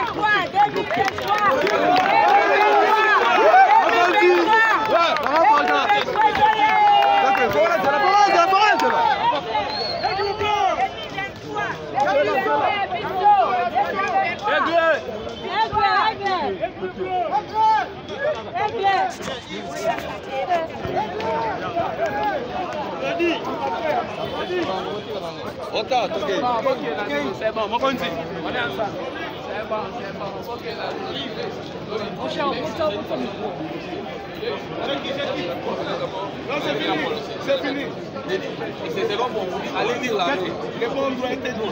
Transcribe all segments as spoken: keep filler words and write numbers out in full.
C'est bon, on continue. On est ensemble. C'est bon, c'est bon. Ok, là. On chante, on chante, on chante. Non, c'est fini. C'est fini. C'est bon pour vous. Allez lire là. Répondre doit être dit.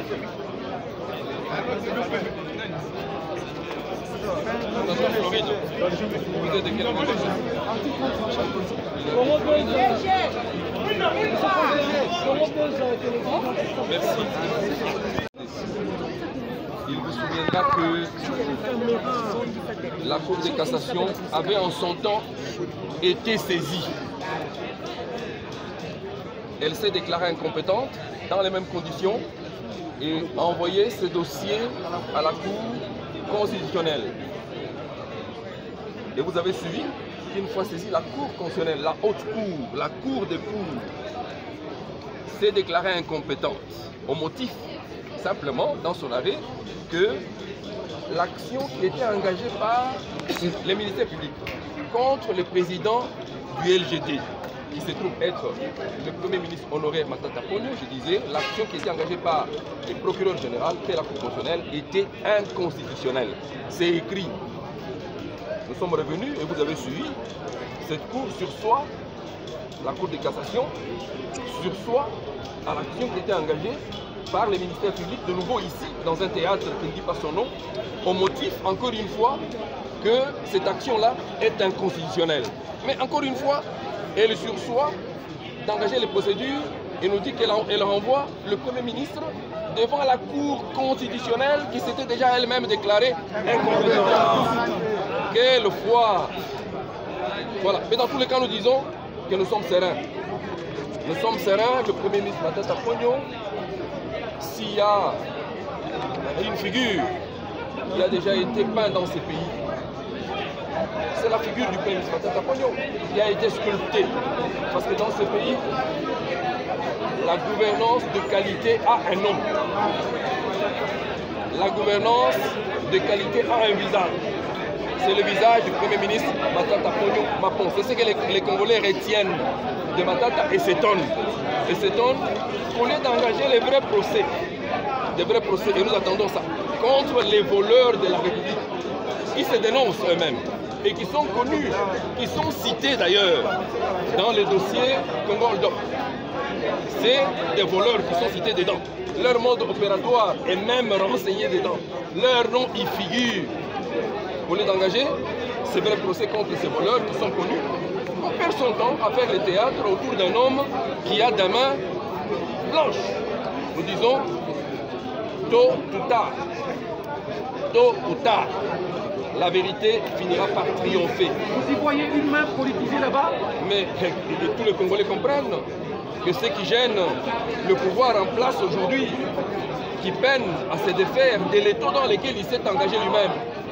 Vous êtes de quelle organisation? Merci. Il vous souviendra que la Cour de cassation avait en son temps été saisie. Elle s'est déclarée incompétente dans les mêmes conditions et a envoyé ce dossier à la Cour constitutionnelle. Et vous avez suivi qu'une fois saisie, la Cour constitutionnelle, la haute cour, la Cour des cours, s'est déclarée incompétente au motif, simplement, dans son arrêt, que l'action qui était engagée par les ministères publics contre le président du L G D, qui se trouve être le Premier ministre honoré Matata Ponyo, je disais, l'action qui était engagée par le procureur général, qui est la Cour constitutionnelle, était inconstitutionnelle. C'est écrit. Nous sommes revenus et vous avez suivi cette Cour sursoit, la Cour de cassation, sursoit à l'action qui était engagée par les ministères publics, de nouveau ici, dans un théâtre qui ne dit pas son nom, au motif, encore une fois, que cette action-là est inconstitutionnelle. Mais encore une fois, elle sursoit d'engager les procédures et nous dit qu'elle elle renvoie le Premier ministre devant la Cour constitutionnelle qui s'était déjà elle-même déclarée incompétente. Quelle foi! Voilà. Mais dans tous les cas, nous disons que nous sommes sereins. Nous sommes sereins, le Premier ministre Matata Ponyo, s'il y a une figure qui a déjà été peinte dans ces pays, c'est la figure du Premier ministre Matata Ponyo qui a été sculptée. Parce que dans ce pays, la gouvernance de qualité a un nom. La gouvernance de qualité a un visage. C'est le visage du Premier ministre Matata Ponyo Mapon. C'est ce que les, les Congolais retiennent de Matata et s'étonnent. Et s'étonnent au lieu d'engager les vrais procès. Des vrais procès, et nous attendons ça, contre les voleurs de la République, qui se dénoncent eux-mêmes et qui sont connus, qui sont cités d'ailleurs dans les dossiers Congo-Oldo. C'est des voleurs qui sont cités dedans. Leur mode opératoire est même renseigné dedans. Leur nom y figure. Au lieu d'engager ces vrais procès contre ces voleurs qui sont connus, on perd son temps à faire le théâtre autour d'un homme qui a des mains blanches. Nous disons, tôt ou tard, tôt ou tard, la vérité finira par triompher. Vous y voyez une main politisée là-bas? Mais et, et tous les Congolais comprennent que ce qui gêne le pouvoir en place aujourd'hui, qui peine à se défaire de l'étau dans lequel il s'est engagé lui-même.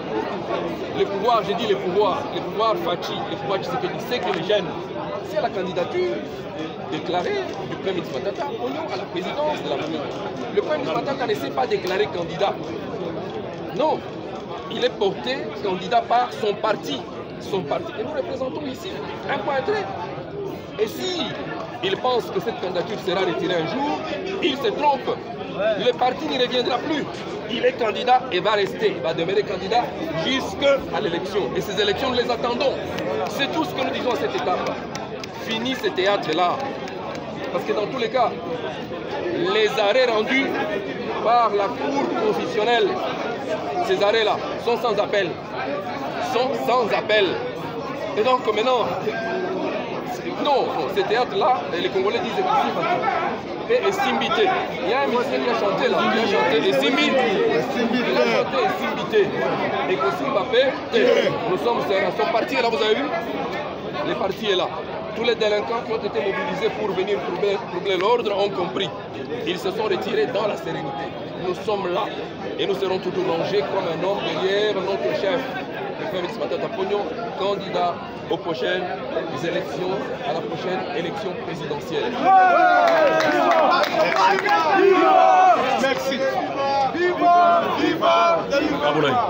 Le pouvoir, j'ai dit le pouvoir, le pouvoir Fachi, le pouvoir Tshisekedi, c'est que les gêne, c'est la candidature déclarée du Premier ministre Matata Ponyo à la présidence de la République. Le Premier ministre Matata ne s'est pas déclaré candidat. Non, il est porté candidat par son parti. Son parti. Et nous représentons ici un point trait. Et si il pense que cette candidature sera retirée un jour, il se trompe. Le parti n'y reviendra plus. Il est candidat et va rester, va demeurer candidat jusqu'à l'élection. Et ces élections, nous les attendons. C'est tout ce que nous disons à cette étape. Fini ce théâtre-là. Parce que dans tous les cas, les arrêts rendus par la Cour constitutionnelle, ces arrêts-là, sont sans appel. Sont sans appel. Et donc maintenant, non, ce théâtre-là, les Congolais disent que et Simbité. Il y a un musicien qui a chanté là, qui a chanté et Simbi. Il a chanté et Simbité. Et que Simbappé, nous sommes sereins. Son parti est là, vous avez vu? Le parti est là. Tous les délinquants qui ont été mobilisés pour venir troubler, troubler l'ordre ont compris. Ils se sont retirés dans la sérénité. Nous sommes là. Et nous serons toujours rangés comme un homme derrière notre chef, le Premier ministre Matata Ponyo, candidat aux prochaines élections, à la prochaine élection présidentielle. Merci. Viva, viva, viva.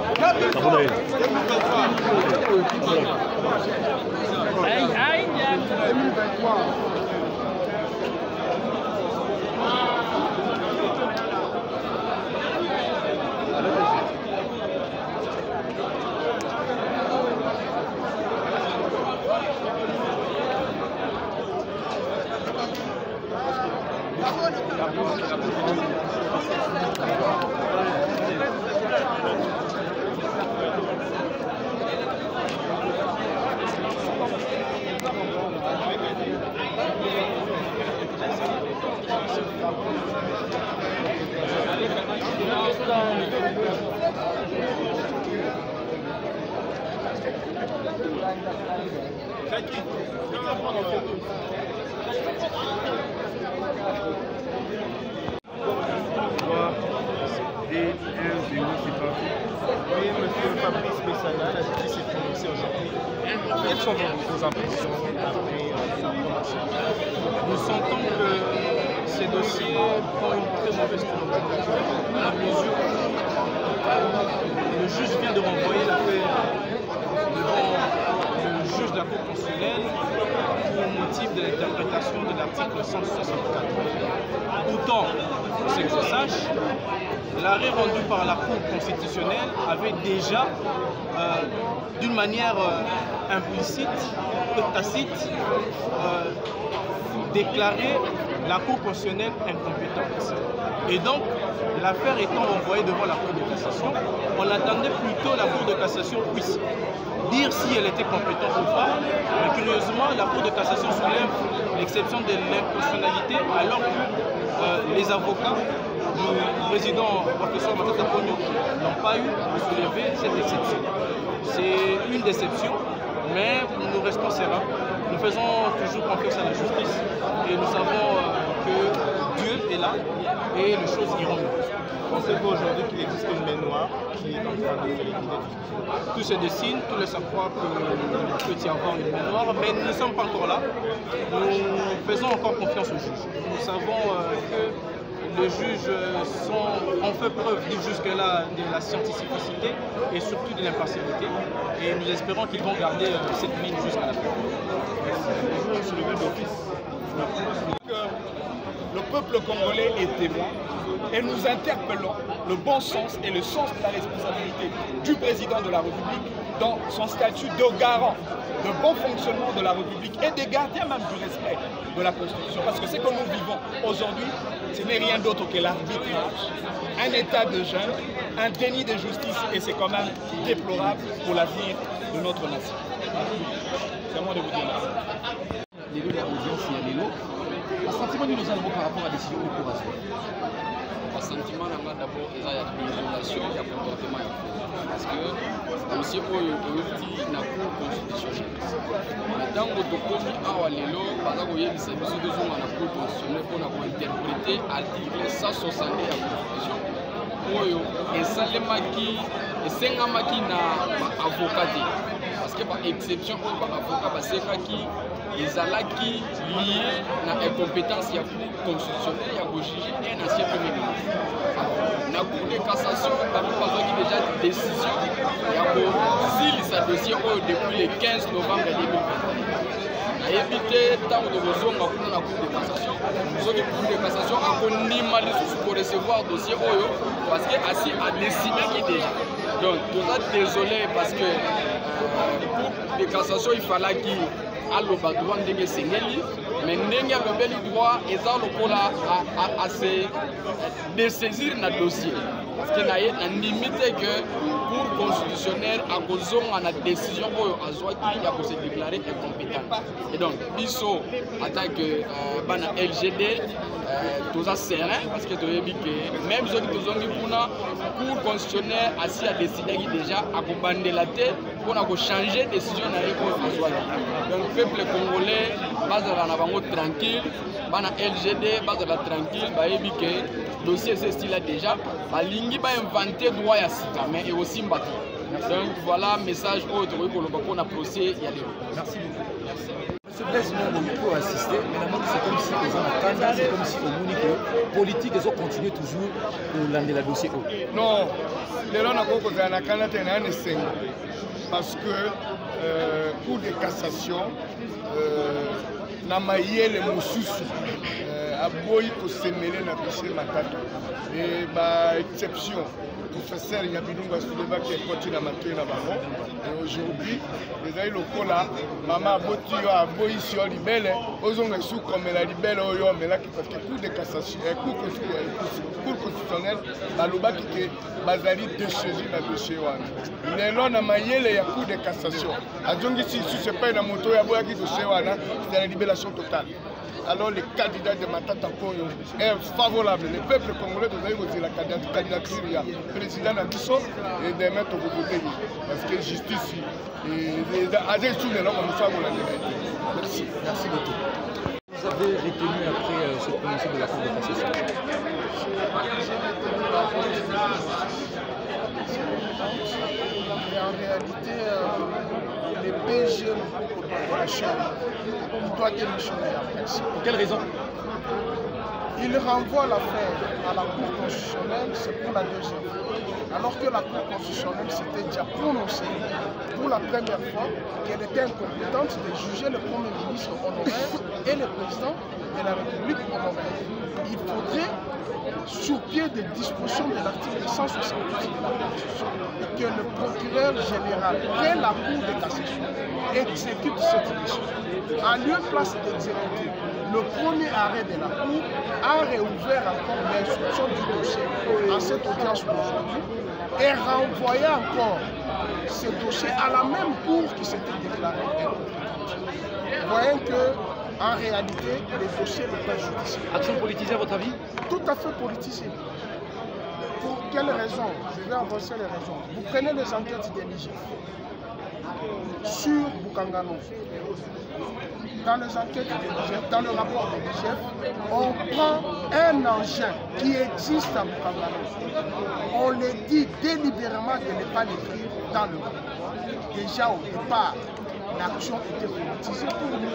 Oui, monsieur Fabrice Bessana, la justice est prononcée aujourd'hui. Quelles sont vos impressions après sa prononciation? Nous sentons que ces dossiers prennent une très mauvaise tournure, à la mesure où le juge vient de renvoyer l'affaire devant le juge de la Cour constitutionnelle pour motif de l'interprétation de l'article cent soixante-quatre. Autant, c'est que je sache, l'arrêt rendu par la Cour constitutionnelle avait déjà, euh, d'une manière euh, implicite, tacite, euh, déclaré la Cour constitutionnelle incompétente. Et donc, l'affaire étant renvoyée devant la Cour de cassation, on attendait plutôt la Cour de cassation puisse dire si elle était compétente ou pas. Mais curieusement, la Cour de cassation soulève l'exception de l'inconstitutionnalité alors que euh, les avocats du président professeur Matata Ponyo n'ont pas eu à soulever cette exception. C'est une déception, mais nous restons sereins. Nous faisons toujours confiance à la justice et nous savons euh, que Dieu est là et les choses iront mieux. Pensez-vous aujourd'hui qu'il existe une main noire qui est en train de s'éliminer? Tout se dessine, tout laisse à croire qu'il peut y avoir une main noire, mais nous ne sommes pas encore là. Nous faisons encore confiance au juge. Nous savons euh, que les juges sont, ont fait preuve jusque-là de la scientificité et surtout de l'impartialité. Et nous espérons qu'ils vont garder euh, cette ligne jusqu'à la fin. Je suis le d'office. Le peuple congolais est témoin et nous interpellons le bon sens et le sens de la responsabilité du président de la République dans son statut de garant de bon fonctionnement de la République et des gardiens même du respect de la Constitution. Parce que ce que nous vivons aujourd'hui, ce n'est rien d'autre que l'arbitrage, un état de jeûne, un déni de justice et c'est quand même déplorable pour l'avenir de notre nation. C'est à moi de vous dire merci. Les deux audiences, il y a les lots. Le sentiment de nous allons par rapport à la décision de Cour. Le sentiment d'abord est la désolation et le comportement. Parce que le dossier est na Cour constitutionnelle. Mais tant que nous avons les lots, par exemple, il y a des services de zone à la Cour constitutionnelle pour interpréter l'article cent soixante de la Constitution. Oyo esalemaki esengamaki na avocat parce que par exception oyo ba avocat basekaki ezalaki lié na incompétence ya Cour constitutionnelle ya kojuger un ancien premier ministre. Na Cour de cassation bango bazwaki déjà décision ya kosilisa dossier oyo depuis le quinze novembre deux mille vingt et un. nayebi te ntango tokozonga kuna na Cour de cassation soki Cour de cassation akondima lisusu korecevoir dossier oyo parce que asi adesinaki déjà. Donc toza désolé parce que euh, Cour de cassation ifalaki aloba droit ndenge esengeli mais ndenge alobeli droit eza lokola à se dessaisir na dossier parce que na ye nandimi te que Cour constitutionnelle akozonga na décision oyo azwaki ya kose déclarer incompétent. Et donc biso en tant que euh, bana L G D euh, toza serein parce que toyebi que même soki tozongi kuna Cour constitutionnelle asi a décidé déjà akobandela te mpona kochanger décision na ye oyo azwaki. Donc peuple congolais bazala na bango tranquille, bana L G D bazala tranquille, bayebi que dossier ce style là déjà balingi ba inventer droit ya sika mais et aussi mbaki. Donc voilà message autre que le pour na procès y a merci beaucoup. Monsieur Blaise Nyongo peut assister, mais c'est comme si les gens attendent, c'est comme si au monde que politique ils ont continué toujours pour l'année la dossier. Non, les gens n'ont pas besoin de Canada parce que euh, Cour de cassation n'a pas eu les moussus à boy pour se mêler dans le dossier Matata et bah exception. Professeur Yabinunga Souleva qui est continue à maintenir la baron. Et aujourd'hui, les amis locaux là, maman Boti a boyi sur libelle, aux ongles sous comme la libelle, mais là parce que cour de cassation, cour constitutionnelle, Baloba qui est Bazali déchégi dans le dossier. Les lois n'a maillé les cour de cassation. A Djongi si ce n'est pas une moto, il y a boya qui dossier, c'est la libération totale. Alors le candidat de Matata Koyo est favorable. Le peuple congolais doit voter la candidature du président Nabiso et de mettre au côté. Parce que justice, et avec tout le monde, nous sommes la liberté. Merci. Merci beaucoup. Vous avez retenu après euh, ce prononcé de la Cour de cassation? Mais en réalité, euh, les P G doit démissionner la presse. Pour quelle raison? Il renvoie l'affaire à la Cour constitutionnelle, c'est pour la deuxième fois. Alors que la Cour constitutionnelle s'était déjà prononcée pour la première fois qu'elle était incompétente de juger le Premier ministre honoraire et le président de la République honoraire. Il faudrait, sur pied des dispositions de l'article cent soixante-huit de la Constitution, que le procureur général et la Cour de cassation exécutent cette décision. En lieu et place d'exécuter le premier arrêt de la Cour, a réouvert encore l'instruction du dossier en cette audience d'aujourd'hui et renvoyé encore ce dossier à la même Cour qui s'était déclarée incompétente. Voyons que en réalité, les dossiers ne pas judiciaires. Action politisée à votre avis? Tout à fait politisée. Pour quelles raisons? Je vais avancer les raisons. Vous prenez les enquêtes de l'I G F sur Bukangano. Dans les enquêtes de l'I G F, dans le rapport de l'I G F, on prend un engin qui existe à Bukangano. On le dit délibérément de ne pas l'écrire dans le rapport. Déjà au départ, l'action était politisée pour nous.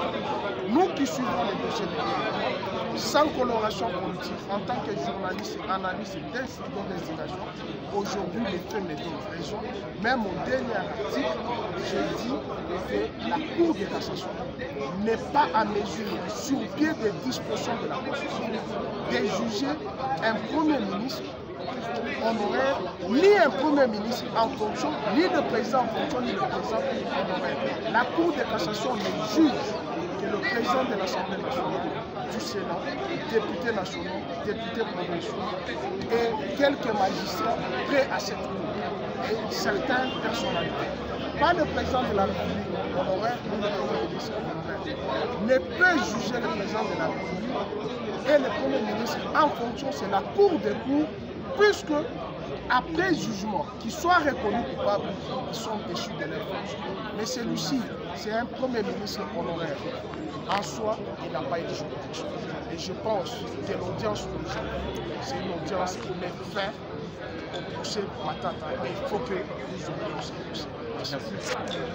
Nous qui suivons les dossiers de l'I G F, sans coloration politique, en tant que journaliste et analyste d'investigation, aujourd'hui les faits me donnent raison. Même au dernier article, je dis que la Cour de cassation n'est pas à mesure, sur pied des dispositions de la Constitution, de juger un Premier ministre honoraire, ni un Premier ministre en fonction, ni le président en fonction, ni le président honoraire. La Cour de cassation ne juge que le président de l'Assemblée nationale, du Sénat, députés nationaux, députés provinciaux et quelques magistrats prêts à cette Cour et certaines personnalités. Pas le président de la République honoraire ou le Premier ministre honoraire ne peut juger le président de la République et le Premier ministre en fonction, c'est la Cour des cours, puisque après jugement, qu'ils soient reconnus coupables, ils sont déchus de leur fonction. Mais celui-ci, c'est un Premier ministre honoraire. En soi, il n'a pas été juridiction. Et je pense que l'audience d'aujourd'hui, c'est une audience qui met fin au procès Matata. Et il faut que nous oublions ce procès. Merci.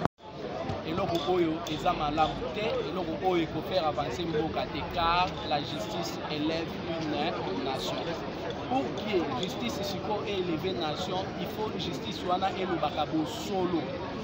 eloko oyo eza malamu te, eloko oyo ekofere avancer mboka te, car la justice élève une nation. Pour que justice siko éleve nation, il faut justice wana elobaka bosolo.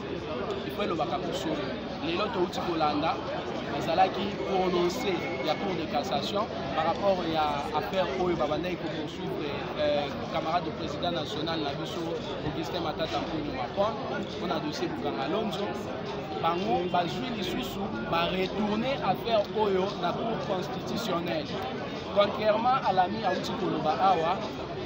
Il faut elobaka bosolo. Lelo touti kolanda ezalaki prononcé ya Cour de cassation par rapport à affaire oyo babandaki ko poursuivre euh, camarade du président national na biso Augustin Matata Mponyo Mapon on a dossier Bukanga Lonzo bango bazwi lisusu ba retourner affaire oyo na Cour constitutionnelle. Contrairement à l'ami Aouti Koloba Awa,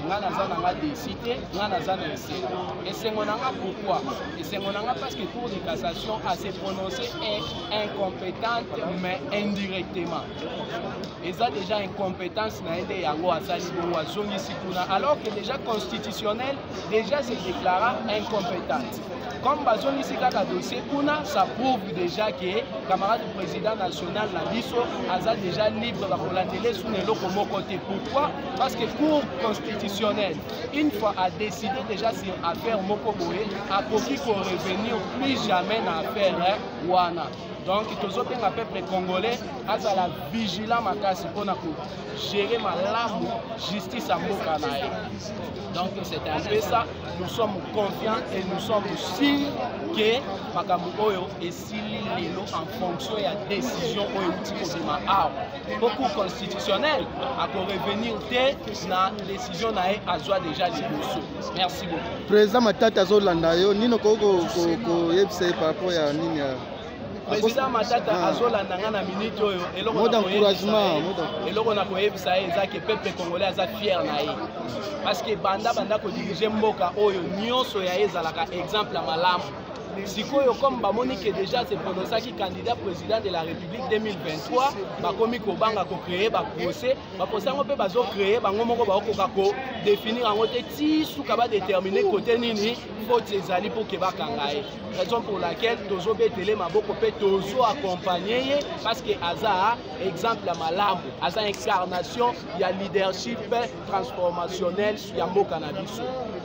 nga naza na nga décidé nga naza na esengo esengo na nga pourquoi esengo na nga parce que Cour de cassation a se prononcé est incompétente mais indirectement eza déjà incompétence na ende yango asali bongo azongisi kuna alors que déjà constitutionnel déjà se déclara incompétente comme bazongisi kaka dossier kuna ça prouve déjà que camarade président national na biso aza déjà libre bakolandele sous eloko moko te. Pourquoi? Parce que Cour constitutionnelle une fois a décidé déjà sur affaire moko boye akoki ko revenir plus jamais na affaire wana. Donc tozobenga peuple congolais azala vigilant makasi mpona ko gérer malamu justice à mboka na ye. Donc c'est un peu ça, nous sommes confiants et nous sommes sûrs que makambo oyo esili lelo en fonction ya décision oyo tikobima awa beaucoup constitutionnel ako revenir te na décision na ye azwa déjà liboso. Merci beaucoup. Président Matata azolanda yo nino koko ko yebisa par rapport ya nini ya Président Matata azolanda nga na minute oyo eloko na koyebisa ye eza ke peuple congolais aza fier na ye parce que banda banda ko diriger mboka oyo nyonso ya ye ezalaka exemple ya malamu. Sikoyo comme bamoni que déjà c'est prononcé qui candidat président de la République deux mille vingt-trois bakomi ko banga ko créer ba procès ba procès ngo pe bazo créer bango moko ba okoka ko définir en côté ti suka ba déterminer côté nini faute ezali pour que bakanga ye raison pour laquelle tozo betele maboko pe tozo accompagner parce que aza exemple ya malamu aza incarnation ya leadership transformationnel ya mboka na biso.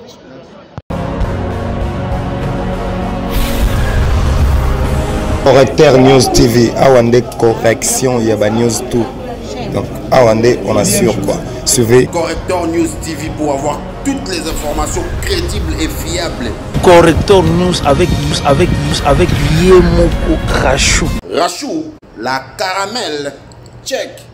Correcteur News T V, Awande correction, Yaba News tout. Donc Awande, on assure quoi. Suivez Correcteur News T V pour avoir toutes les informations crédibles et fiables. Correcteur News avec news avec news avec Yemoko Rachou. Rachou, la caramel, check.